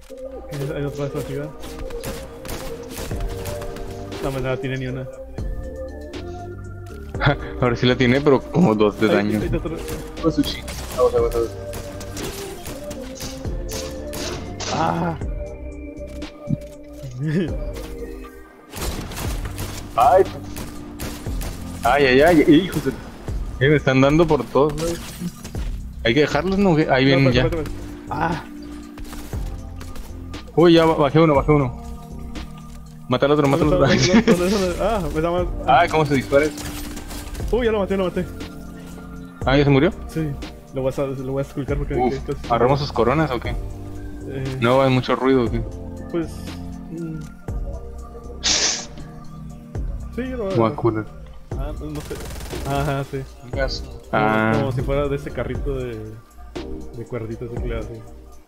Hay otra vez la ciudad. No me la tiene ni una. Ahora sí la tiene, pero como 2 de daño. Ahí está otra. Vamos. Ah. Ay, hijos de... me están dando por todos lados. Hay que dejarlos, ¿no? Ahí vienen ya. Espérate. Ah. Uy, ya bajé uno. Mata al otro. Ah, me da más. Ay, ¿cómo se dispara eso? Uy, ya lo maté. Ah, ¿ya se murió? Sí. Lo voy a explicar porque... ¿Agarramos sus coronas o qué? No, hay mucho ruido, ¿o qué? Pues... Sí, yo lo voy a... Guacula. Ah, no sé. Ajá, sí. Como si fuera de ese carrito de cuerditas de clase.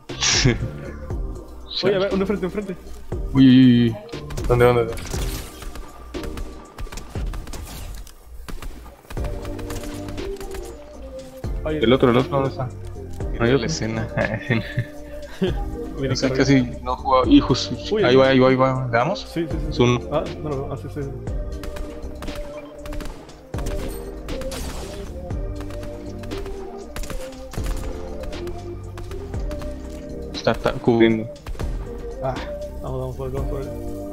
Oye, a ver, uno enfrente. Uy. ¿Dónde? Oye, El otro, ¿dónde está? No hay la escena. viene Sí, casi no he jugado. Hijos. Uy, Ahí va. ¿Le damos? Sí. Es uno. Ah, no, así sí. Está cubriendo. Ah, vamos por él.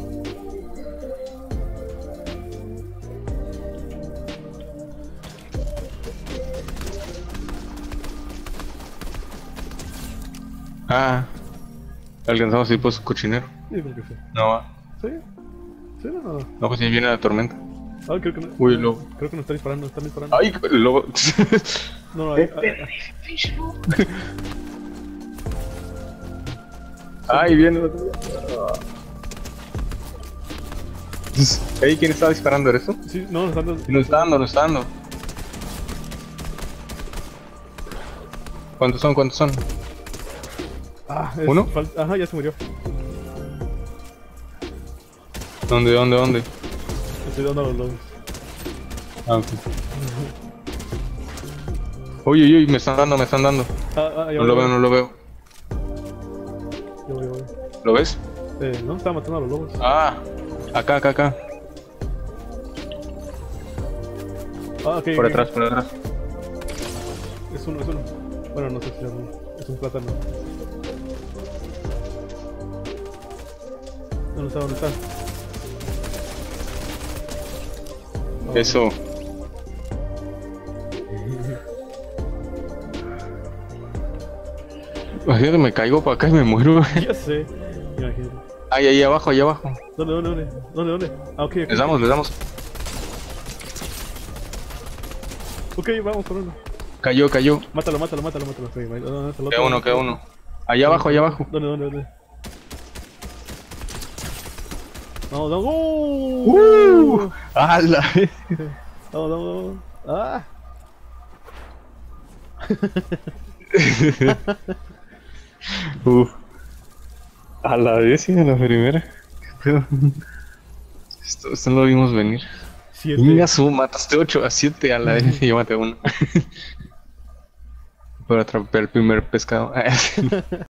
Alcanzamos a ir por su cochinero. Sí, creo que sí. No va. ¿Sí? ¿Sí o no? No, pues ya viene la tormenta. Ah, creo que no. Uy, el lobo. Creo que nos están disparando. Ay, el lobo. No, Ay, viene el otro. Ey, ¿quién estaba disparando? ¿Eres tú? Sí, no, nos están... No está dando. ¿Cuántos son? Ah, ¿Uno? Ajá, ya se murió. ¿Dónde? Estoy dando a los lobos. Ah, ok. Uy, me están dando. No lo veo. Yo voy. ¿Lo ves? No, estaba matando a los lobos. Ah, acá. Ah, ok. Por atrás. Es uno. Bueno, no sé si es un plátano. ¿Dónde está? Oh. Eso. Imagínate, me caigo para acá y me muero. Ya sé. Imagínate. Ay, ahí abajo. ¿Dónde? Ah, ok. Les damos. Ok, vamos por uno. Cayó. Mátalo. Sí, ¿dónde está el otro? Queda uno. Allá abajo. ¿Dónde? No. ¡Hala! Vamos. Ah. A la vez y a la primera. Esto no lo vimos venir. 7. Mira, mataste 8 a 7 a la vez y yo maté 1. Para atrapar el primer pescado.